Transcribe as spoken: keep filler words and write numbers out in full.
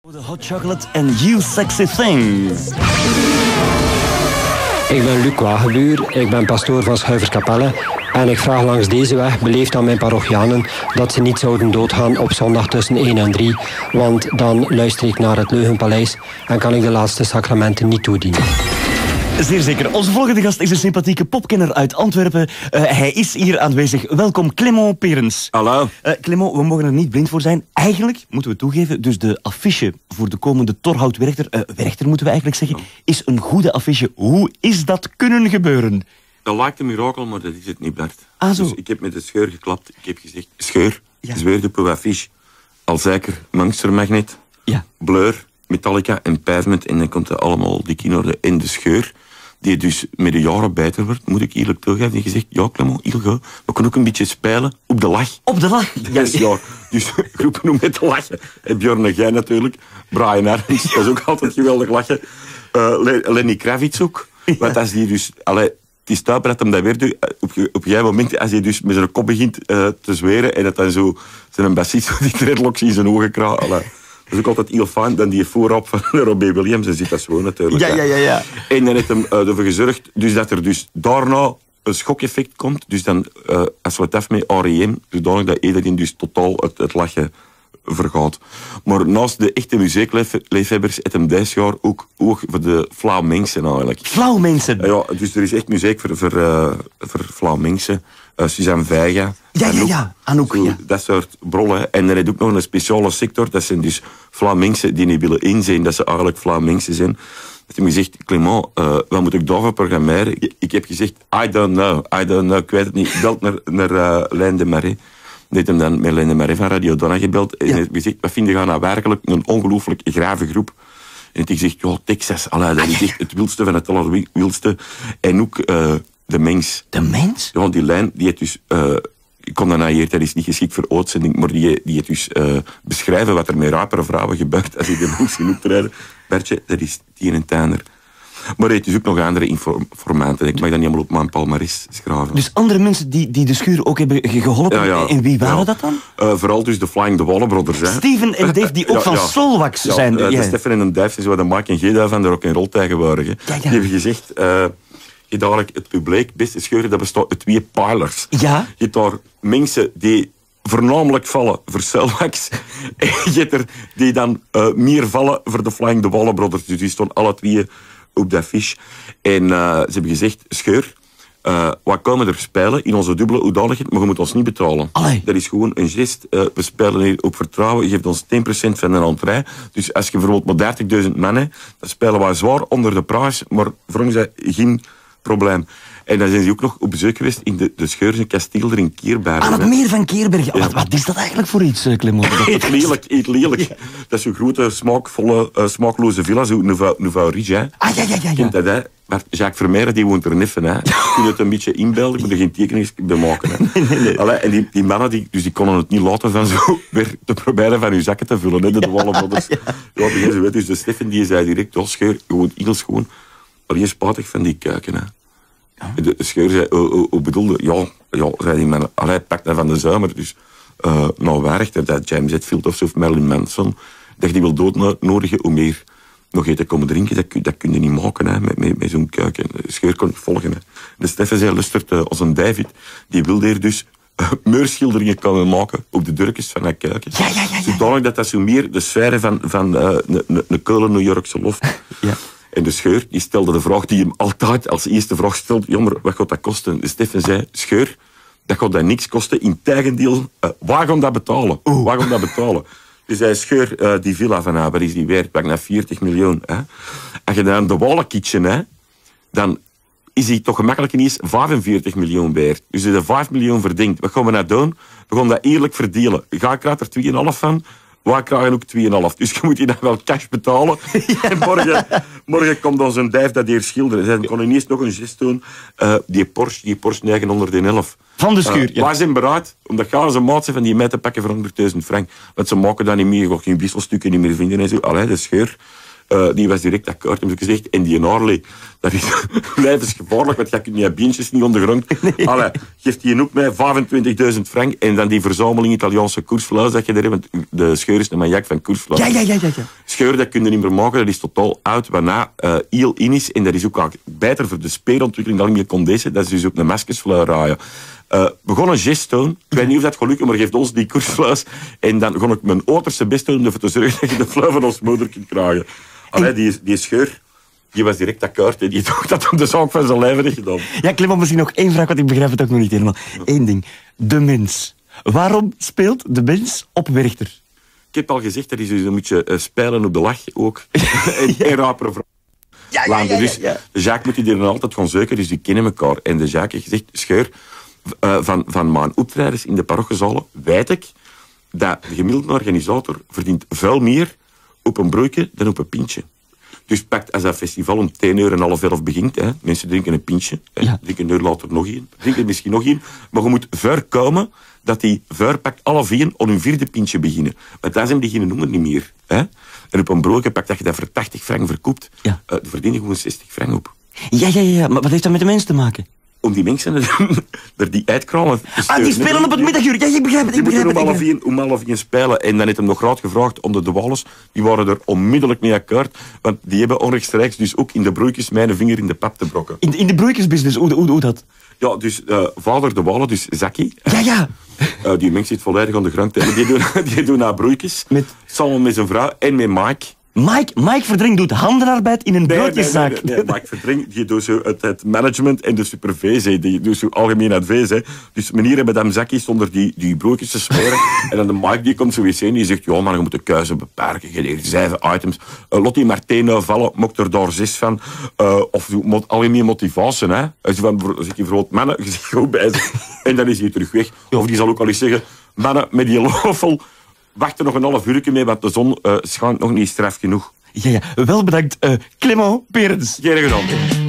The hot chocolate and you sexy things. Ik ben Luc Wagebuur, ik ben pastoor van Schuiverskapelle en ik vraag langs deze weg beleefd aan mijn parochianen dat ze niet zouden doodgaan op zondag tussen één en drie, want dan luister ik naar het Leugenpaleis en kan ik de laatste sacramenten niet toedienen. Zeer zeker. Onze volgende gast is een sympathieke popkenner uit Antwerpen. Uh, hij is hier aanwezig. Welkom, Clément Perens. Hallo. Uh, Clément, we mogen er niet blind voor zijn. Eigenlijk, moeten we toegeven, dus de affiche voor de komende Torhout Werchter, uh, Werchter moeten we eigenlijk zeggen, is een goede affiche. Hoe is dat kunnen gebeuren? Dat lijkt een mirakel, maar dat is het niet, Bert. Ah, zo. Dus ik heb met de scheur geklapt. Ik heb gezegd, scheur, Ja. zweer op affiche. Al zeker Mangstermagnet, Ja. Blur, Metallica en Pavement. En dan komt het allemaal dik in orde. En de scheur, die dus met de jaren beter wordt, moet ik eerlijk toegeven. Die gezegd, ja Clément, heel goed. We kunnen ook een beetje spelen op de lach. Op de lach. Ja, ja. Dus groepen om met te lachen. En Björn en jij natuurlijk. Brian Adams, dat is ook altijd geweldig lachen. Uh, Lenny Kravitz ook. Ja. Want als die dus... Allee, het is stuiper dat hem dat weer doet. Op, op een gegeven moment, als hij dus met zijn kop begint uh, te zweren en dat dan zo... Zijn bassist die dreadlocks in zijn ogen kraakt. Allee. Dat is ook altijd heel fijn. Dan die voorop van Robbie Williams. En zit dat zo natuurlijk. Ja, ja, ja, ja. En dan heeft hem uh, ervoor gezorgd dus dat er dus daarna een schokeffect komt. Dus dan, uh, als we het af met R E M, zodanig dat iedereen dus totaal het, het lachen vergaat. Maar naast de echte muziekliefhebbers heeft hem dit jaar ook oog voor de flauw mensen eigenlijk. Flauw mensen. Ja, dus er is echt muziek voor, voor, uh, voor flauw mensen. Uh, Suzanne Veiga. Ja, ja, ja. Anouk, Zo, ja. Dat soort brollen. En er is ook nog een speciale sector. Dat zijn dus flauw mensen die niet willen inzien dat ze eigenlijk flauw mensen zijn. Dat hij me zegt, Clément, uh, wat moet ik daarvoor programmeren? Ik, ik heb gezegd, I don't know, I don't know, ik weet het niet. Ik bel naar, naar uh, Lijn de Marais. Die heeft hem dan met Lijn de Marais van Radio Donna gebeld. En hij heeft gezegd, wat vind je nou werkelijk een ongelooflijk grave groep? En hij zegt, ja, Texas, allee, dat is echt het wildste van het allerwildste. En ook uh, de mens. De mens? Ja, want die lijn, die heeft dus... Uh, ik kon dat hier, dat is niet geschikt voor uitzending, maar die, die heeft dus uh, beschrijven wat er met rapere vrouwen gebeurt als die de mensen optreden. Bertje, dat is die en Tanner. Maar hij heeft dus ook nog andere informanten. Ik mag dat niet allemaal op mijn palmares schrijven. Dus andere mensen die, die de schuur ook hebben ge- geholpen. Ja, ja. En wie waren Ja. dat dan? Uh, vooral dus de Flying the Wall Brothers. Hè. Steven en Dave, die ook Ja, van ja. Solwax Ja, zijn. uh, Ja. de Stefan en de Dave zijn zo de Mike en Geda van de rock and roll tegenwoordig. Hè. Ja, ja. Die hebben gezegd... Uh, je hebt dadelijk het publiek, beste scheuren, dat bestaat uit twee pijlers. Ja. Je hebt daar mensen die voornamelijk vallen voor Solwax. En je hebt er die dan uh, meer vallen voor de Flying the Wall Brothers. Dus die staan alle twee op dat fiche. En uh, ze hebben gezegd, scheur, uh, wat komen er spelen in onze dubbele hoedanigheid, maar je moet ons niet betalen. Allee. Dat is gewoon een gest. Uh, we spelen hier op vertrouwen. Je geeft ons tien procent van een entree. Dus als je bijvoorbeeld maar dertigduizend man hebt, dan spelen we zwaar onder de prijs, maar voor ons is dat geen probleem. En dan zijn ze ook nog op bezoek geweest in de, de Scheurse kasteel er in Keerbergen. Aan het meer van Keerbergen. Wat, wat is dat eigenlijk voor iets, uh, Clément? Eet lelijk, eet lelijk. Ja. Dat is zo'n grote, smaakvolle, uh, smaakloze villa, zo Nouveau, Nouveau Riche. Hè. Ah, ja, ja, ja. ja. Kent dat, hè? Maar Jacques Vermeijren, die woont er neffen. Hè. Je kunt het een beetje inbeelden, ik moet er geen tekeningen bij maken. Hè. Nee, nee, nee. Allee, en die, die mannen, die, dus die konden het niet laten van zo weer te proberen van hun zakken te vullen. Hè, de Wallenbrothers. Ja, ja. Ja, zo, dus de Steffen die zei direct, oh, scheur, gewoon, heel schoon. Alleen spatig van die kuiken, hè. Ja. De scheur zei, hoe oh, oh, oh, bedoelde, ja, ja, zei die man, allee, pak dat van de zomer. Dus, uh, nou, werkt dat James Hetfield of zo, of Marilyn Manson, dat die wil doodnodigen om meer nog eten komen drinken, dat, dat kun je niet maken, hè, met, met, met zo'n kuiken. De scheur kon ik volgen, hè. De Steffen zei, luistert, uh, als een David, die wilde hier dus uh, meurschilderingen kunnen maken op de durkjes van dat kuiken. Ja, ja, ja, ja. Zodanig dat dat zo meer de sfeer van, van uh, een Keulen-New Yorkse loft. Ja. En de Scheur die stelde de vraag die hem altijd als eerste vraag stelt. Jammer, wat gaat dat kosten? De Steffen zei, Scheur, dat gaat dat niks kosten. Integendeel, uh, waar gaan dat betalen? Oeh. Waar gaan dat betalen? Dus hij Scheur, uh, die villa van haar, waar is die weer? Pak naar veertig miljoen. Hè? Als je dan de wallenkitchen, hè, dan is die toch gemakkelijk ineens vijfenveertig miljoen waard. Dus als je vijf miljoen verdient, wat gaan we nou doen? We gaan dat eerlijk verdelen. Ga ik er twee komma vijf van? Wij krijgen ook twee komma vijf. Dus je moet je dan wel cash betalen. Ja. En morgen, morgen komt dan zo'n dijf dat hier schilderen. Ze kon ineens nog een gest doen. Uh, die Porsche, die Porsche negenhonderdelf. Van de schuur, uh, ja. Wij zijn bereid om dat gaan ze maat zijn van die mij te pakken voor honderdduizend frank. Want ze maken dat niet meer. Je gaat geen wisselstukken niet meer vinden en zo. Allee, de scheur. Uh, die was direct akkoord, heb ik gezegd. En die Harley, dat Dat is levensgevaarlijk, want je kunt je beentjes niet ondergrond. Nee. Allee, geeft die ook mij vijfentwintigduizend frank en dan die verzameling Italiaanse koersfluis dat je er hebt. Want de scheur is een maniak van koersfluis. Ja, ja, ja, ja, ja. Scheur, dat kun je niet meer maken, dat is totaal oud. Waarna uh, heel in is, en dat is ook beter voor de speerontwikkeling dan meer condensen. Dat is dus ook een maskesfluis raaien. Uh, we gaan een gest doen. Ik weet niet of dat gaat lukken, maar geeft ons die koersfluis. En dan ga ik mijn uiterste best doen om ervoor te zorgen dat je de fluis van ons moeder kunt krijgen. Allee, die, die scheur... Die was direct akkoord. Die dacht dat op de zaak van zijn lijf niet gedaan. Ja, Clement, misschien nog één vraag, want ik begrijp het ook nog niet helemaal. Eén ding. De mens. Waarom speelt de mens op Werchter? Ik heb al gezegd, dat is dus, dan moet je uh, spelen op de lach ook. en ja. en rapere vrouwen. Ja, ja, ja, dus, ja, ja. De Jacques moet die er dan altijd gaan zoeken, dus die kennen elkaar. En de Jacques heeft gezegd, Scheur, uh, van, van mijn optredens in de parochiezalen weet ik dat de gemiddelde organisator verdient veel meer op een broodje dan op een pintje. Dus pakt als dat festival om tien uur en half elf begint, hè, mensen drinken een pintje, hè, ja. drinken een uur later nog één, drinken misschien nog één, maar je moet voorkomen dat die voorpakt alle vier aan hun vierde pintje beginnen. Want daar zijn die geen noemer niet meer. Hè. En op een broodje pakt dat je dat voor tachtig frank verkoopt, ja. uh, daar verdien je gewoon zestig frank op. Ja, ja, ja, maar wat heeft dat met de mens te maken? Om die mensen er die uitkralen te Ah, die spelen op het middaguur. Ja, ik begrijp het. Ik begrijp die het. moeten om half één spelen. En dan heeft hem nog raad gevraagd onder de Wales. Die waren er onmiddellijk mee akkoord. Want die hebben onrechtstreeks dus ook in de broekjes mijn vinger in de pap te brokken. In de, in de broekjesbusiness, hoe, hoe, hoe dat? Ja, dus uh, vader de Walen, dus Zaki. Ja, ja. Uh, die mens zit volledig aan de grond. Die doen, die doen naar broekjes. Met... Samen met zijn vrouw en met Mike. Mike, Mike Verdring doet handenarbeid in een broodjeszaak. Nee, nee, nee, nee, Mike Verdring die doet zo het, het management en de supervisie. Die doet zo algemeen advies. Hè. Dus meneer hebben dan zakjes zonder die, die broodjes te smeren. En dan de Mike die komt zo eens in die zegt, ja, maar je moet de keuze beperken. Je hebt zeven items. Uh, Lottie Martijn vallen, mocht er daar zes van. Uh, of mot, algemeen motivatie. Hè. Als je van, zit je bijvoorbeeld mannen, je zit gewoon bij ze. En dan is hij terug weg. Of die zal ook al eens zeggen, mannen met die lofel. Wacht er nog een half uurtje mee, want de zon uh, schijnt nog niet straf genoeg. Ja, ja. Wel bedankt, uh, Clement Perens. Geen gedaan.